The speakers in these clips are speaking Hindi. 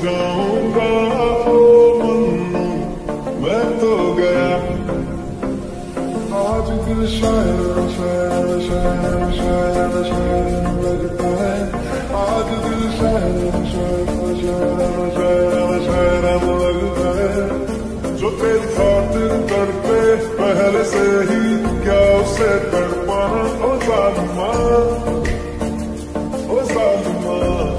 जाऊंगा ओ मन्नू, मैं तो गया। आज दिल शायर शायर शायर शायर शायर लगता है, आज दिल शायर शायर शायर शायर शायर लगता है। जो तेरी खातिर तड़पे पहले से ही, क्या उसे तड़पाना ओ जालिमा, ओ जालिमा।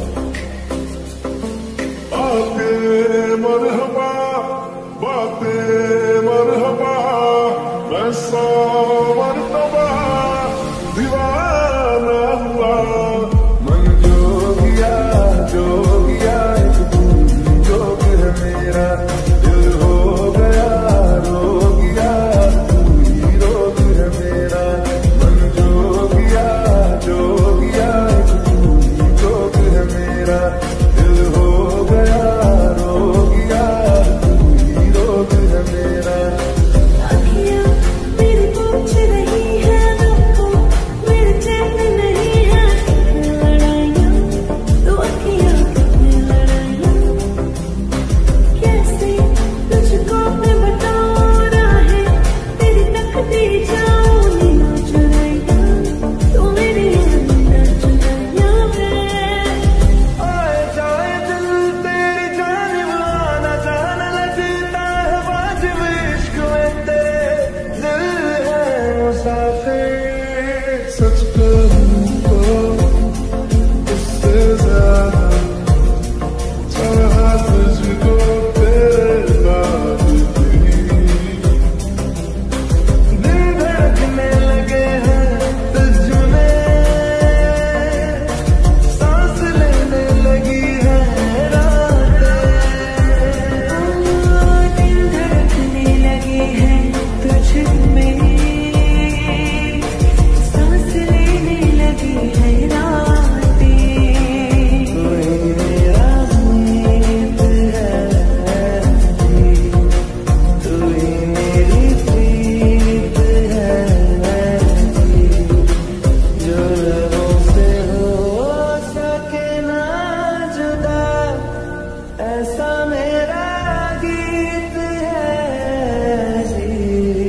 बातें मरहबा, बातें मरहबा, मैं 100 मरतबा दीवाना हुआ। मन जोगिया जोगिया, एक तू जोग है मेरा, दिल हो गया रोगिया, तू ही रोग है मेरा। मन जोगिया जोगिया, एक तू जोग है मेरा, दिल हो गया रोगिया, तू ही रोग है मेरा। सच कहूं तो इससे ज्यादा चाहा तुझको तेरे बाद भी। दिल धड़कने लगे हैं तुझ में, सांस लेने लगी है रातें। दिल धड़कने लगे हैं तुझ में, ऐसा मेरा गीत है जी।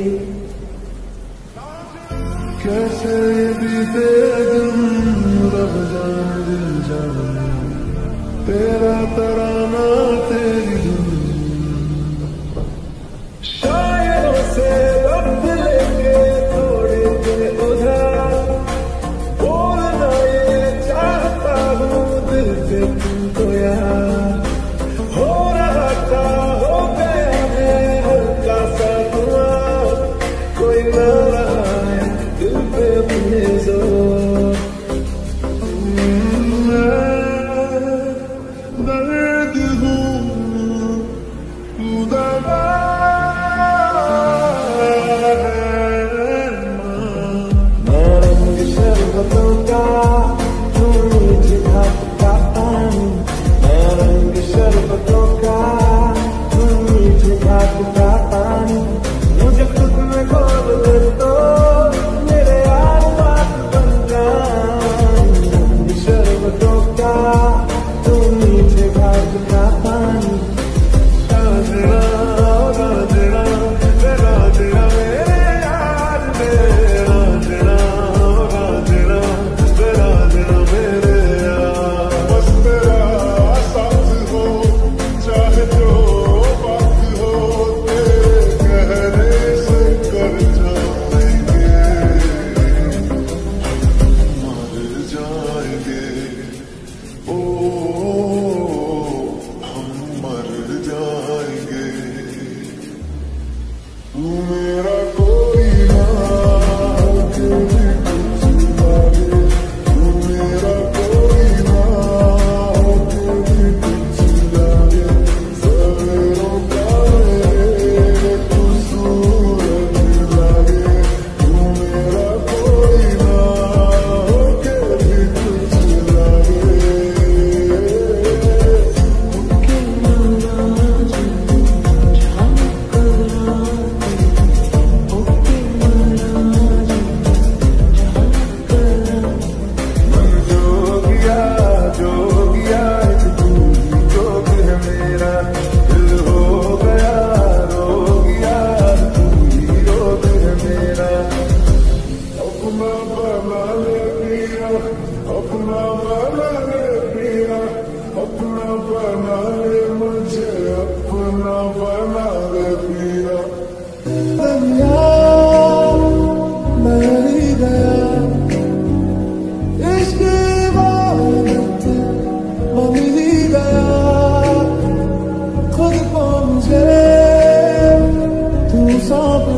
कैसे बीते दिन रब जाने दिल जाने, तेरा तराना तेरी धुन। शायरों से लफ्ज लेके थोड़े से उधार, बोलना ये चाहता हूँ दिल से तुमको यार। हो रहा था हो गया है हल्का सा धुआं, कोई ना रहा है दिल पे अपने जोर। दर्द हूँ तू दवा मैं रंग शरबतों का, तू मीठी घाट का पानी।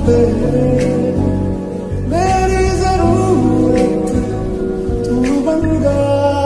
दे, मेरी जरूरत तू बन गया.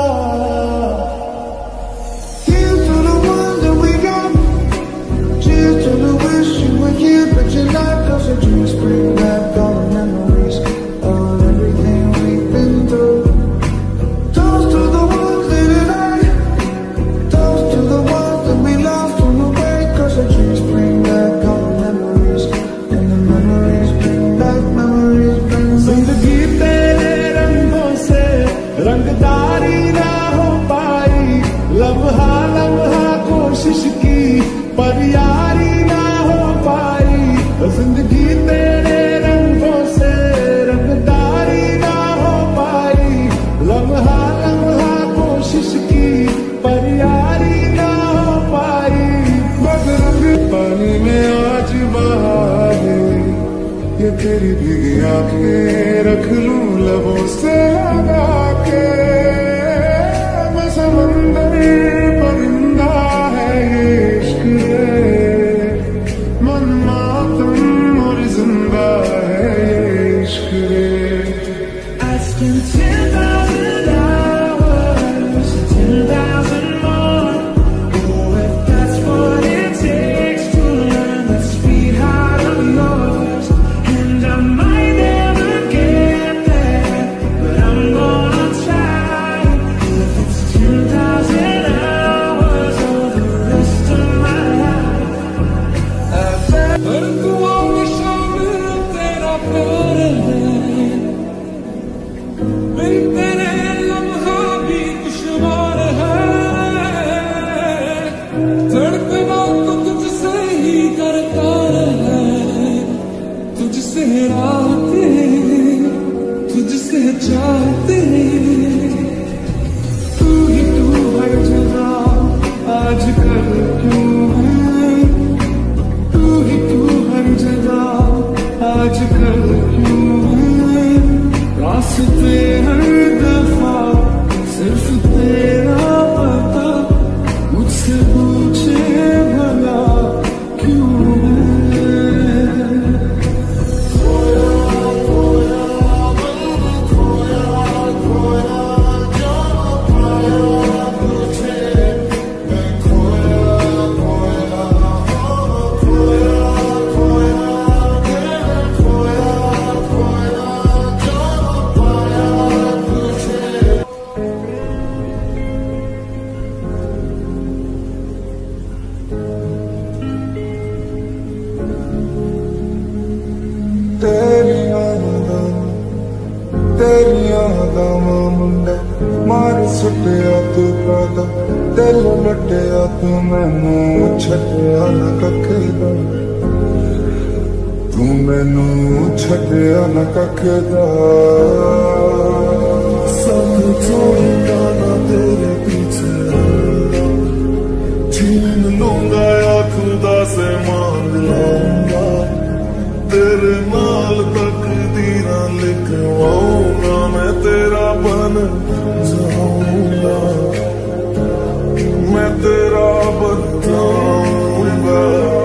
Here's to the ones that we got. Cheers to the wish you were here, but you're not. 'Cause the dreams bring back all the memories of everything we've been through. Toast to the ones that died. Toast to the ones that we lost on the way. 'Cause the dreams bring back all the memories, and the memories bring back, memories bring back. जिंदगी तेरे रंगों से रंगदारी ना हो पाई, लम्हा लम्हा कोशिश की पर यारी ना हो पाई. जिंदगी तेरे रंगों से रंगदारी ना हो पाई, लम्हा लम्हा कोशिश की पर यारी ना हो पाई. मगरब पानी में आज बहा है ये तेरी भीगी आंखें, रख लूं लबों से लगा के. मैं समंदर परिंदा है ये इश्क है, मन मातम और जिंदा है ये इश्क है. I spent 10,000 hours, 10,000 more. Oh, if that's what it takes to learn the sweetheart of yours. And I might never get there, but I'm gonna try. If it's 10,000 hours or the rest of my life. दुआओं की शामिल तेरा प्यार है, बिन तेरे लम्हा भी दुश्वार है. धड़कना तो तुझसे ही करता है, तुझसे राते तुझसे चाहते. तू ही तू हर जगह आजकल क्यों है, तू ही तू हर जगह आजकल क्यों है. रास्ते हर दफा सिर्फ तेरा पता, मुझसे पूछे भला क्यों है. तेरियां दामा मुंडा मार सुटिया तू कादा, दिल लुटिया तू मैनू छड्डिया ना कख दा. तू मैनू छड्डिया ना कख दा. सब छोड़ेगा ना तेरे पीछे, छीन लूंगा या खुदा से मांग लूंगा. तेरे नाल तकदीरा लिखवाऊंगा, मैं तेरा बन जाऊंगा, मैं तेरा बन जाऊंगा.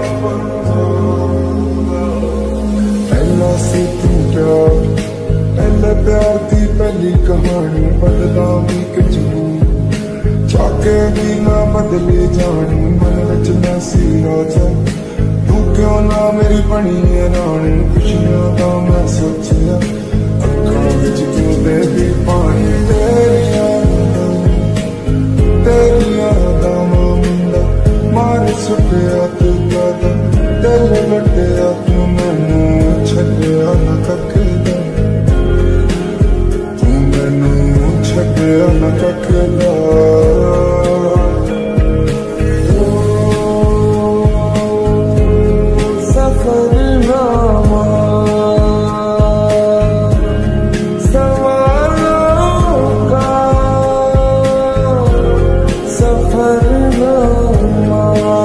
पहला सी तू प्यार, पहले प्यार की पहली कहानी, बदलावी कचू चाके भी ना बदली जानी. मन विच मैं सी राजा, तू क्यों ना मेरी बनी है रानी. खुशियां दा मैं सोचिया, अखां विच क्यों दे दी पानी. तेरियां दामा मुंडा मार सुटिया तू कादा, दिल लुटिया तू मैनू छड्डिया ना कख दा. तू मैनू छड्डिया ना कख दा. सफरनामा सवालों का सफरनामा.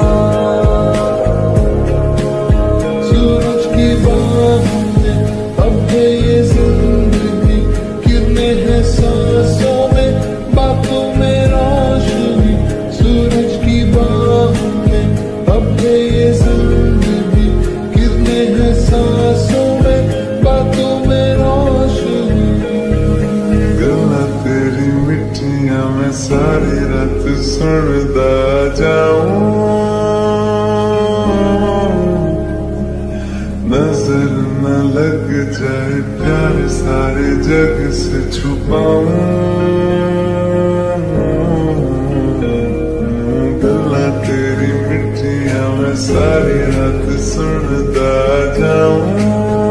सूरज की बाहों में अब ये जिंदगी, गिरने हैं सांसों में, बातों में सुनदा जाऊं, नजर न लग जाए प्यार सारे जग से छुपाऊं, गल्ला तेरी मिठियां मैं सारी रात सुनदा जाऊं,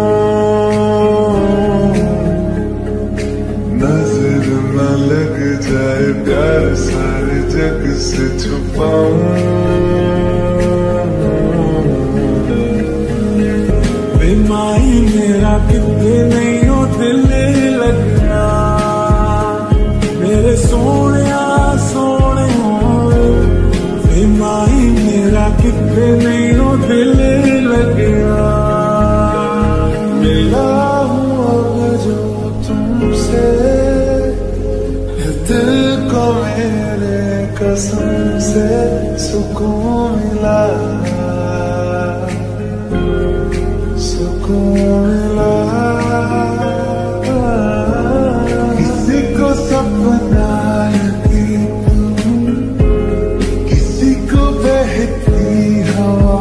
नजर न लग जाए प्यार सारे जग से छुपाऊं, बेमाई मेरा कितने नहीं हो दिल लगना, मेरे सोने सोने बेमाई मेरा कितने नहीं हो दिल लगना, मिला हूँ अब जो तुमसे, दिल को मेरे कसम से सुकून मिला, सुकून मिला। किसी को सपना यकीन, किसी को बहती हवा,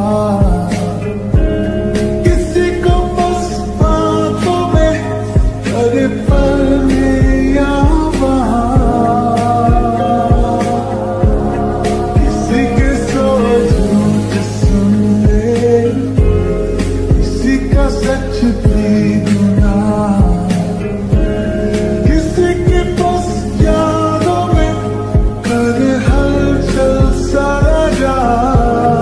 किसी को बस बातों में अरे पल में या वहाँ, किसी के सोच झूठ सुन ले, किसी का सच भी गुना, किसी के बस यादों में कर हलचल सारा जहां।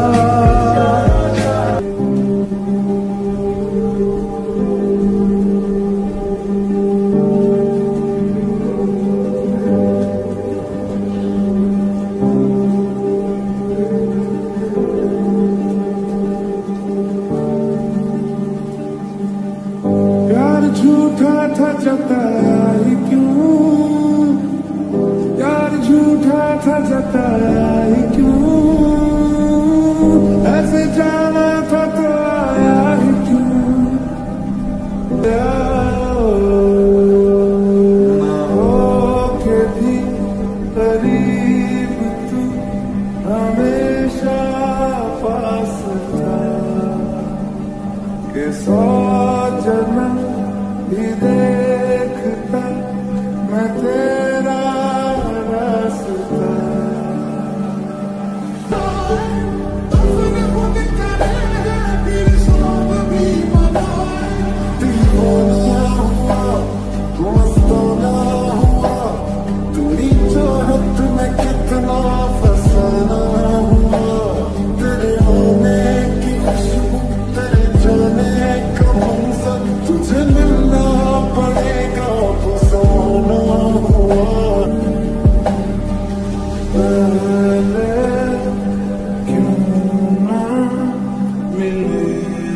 प्यार झूठा था जताया ही क्यों, प्यार झूठा था जताया ही क्यों, ऐसे जाना था तो आया ही क्यों, ना होके भी करीब तू हमेशा पास था, के 100 जन्म भी देखता मैं तेरा रास्ता, कितना फसाना हुआ, तेरे होने की खुशबू, तेरे जाने का मंजर, तुझे मिलना पड़ेगा फसाना हुआ। पहले क्यों ना मिले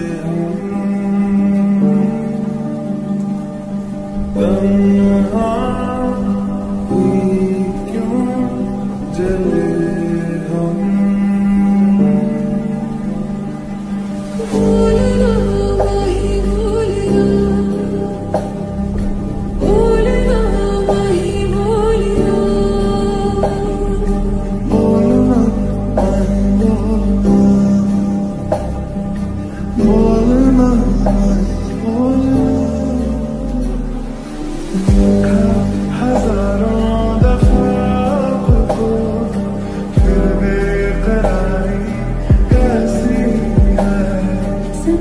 हम, तन्हा ही क्यों जले हम, बोलना वही बोलिया, बोलना वही बोलिया, बोलना बोलना बोलना, हजारों दफा खुद को फिर बेकरारी कैसी है,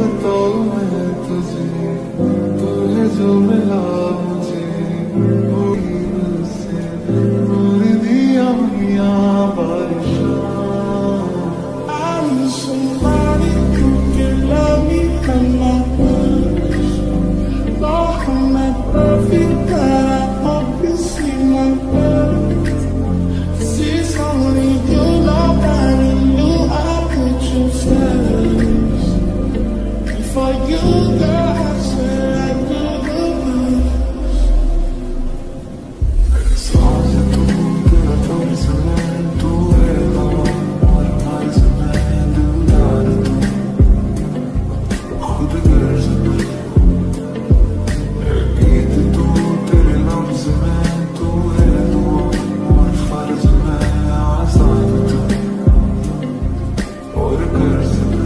बताऊं मैं तुझे, तू है जो मिला मुझे पूरी से, नूर दिया मियां बारिशां। I need somebody who can love me from my worst. Lord, I'm not perfect, but I hope you see my worth. This is only you, nobody knew I put you first. For you, girl, I swear I do the most. सांस तू तेरा तुम से मैं, तू है हवा और हर से मैं दिलदार तू, खुद गर्ज में है गीत तू, तेरे लफ्ज़ में तू है दुआ और फर्ज में आज़ाद तू और कर्ज में।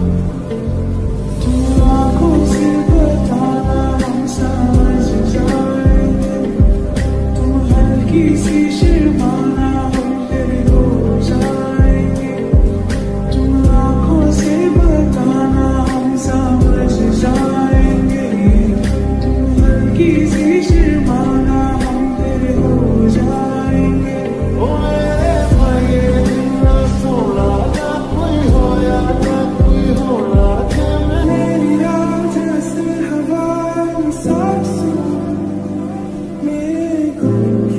तू आँखों से बताना हम समझ जाएंगे, तुम हल्की सी शर्माना हम फिर हो जाएंगे। तुम आँखों से बताना हम समझ जाएंगे, तुम हल्की सी शर्माना हम फिर हो जाएंगे। ओ मेरे भाई इतना सोना ना कोई होया ना कोई होना के मैं। मेरी रात जैसे हवा सांसों में गुम,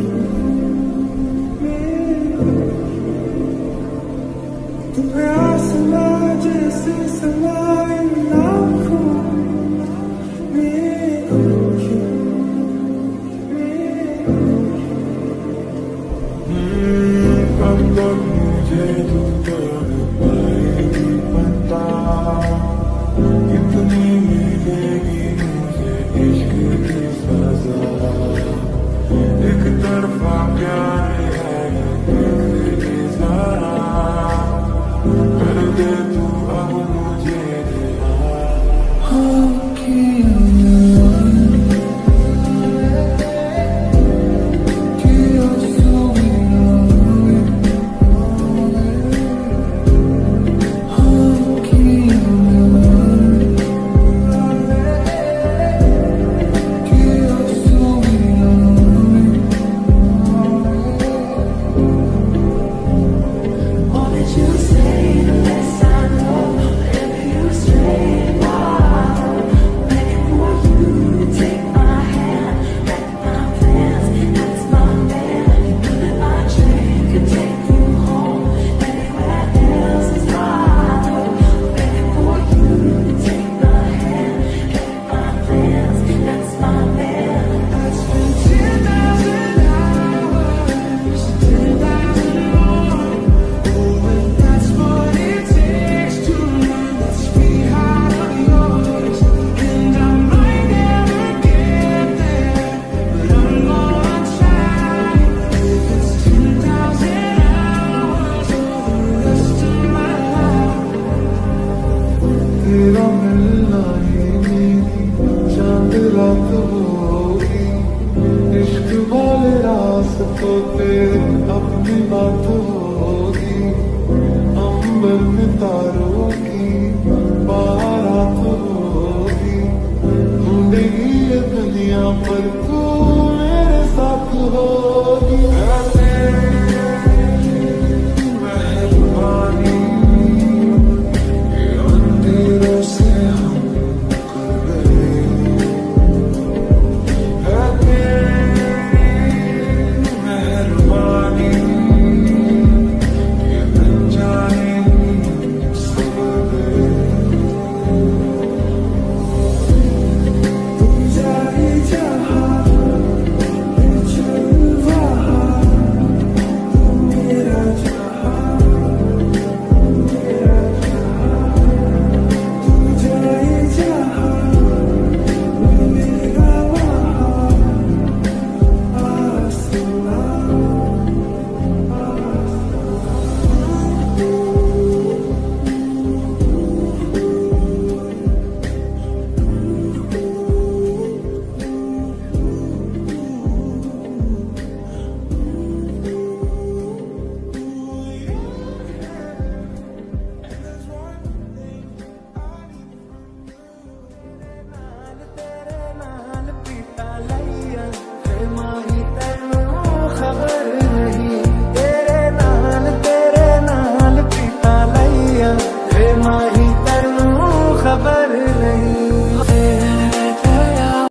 तुम्हें आसमां जैसे समाए आँखों में गुम। कब तक मुझे तू तोड़ पाएगी पता, कितनी मिलेगी मुझे इश्क की सजा। एक तरफा प्यार है देख ले जरा, कर दे तू अब मुझे दिया। All that you say, the less I know. Whenever you stray, begging for you to take my hand, back my plans, that's my man. You put in my train, could take you home. Anywhere else is fine. Begging for you to take my hand, back my plans, that's my man. I spent 10,000 hours, 10,000 more. Oh, and that's what it takes to learn that sweetheart of yours. And I might never get there, but I'm gonna try. If it's 10,000 hours or the rest of my life. तेरा मिलना ही मेरी चांद रात होगी, इश्क वाले रास्तों पे अपनी बात होगी। अंबर में तारों की बारात होगी, ढूंढेगी ये दुनिया पर तू मेरे साथ होगी। मेहरबानी अंधेरों से हम कर गए, है तेरी मेहरबानी ये अनजाने माही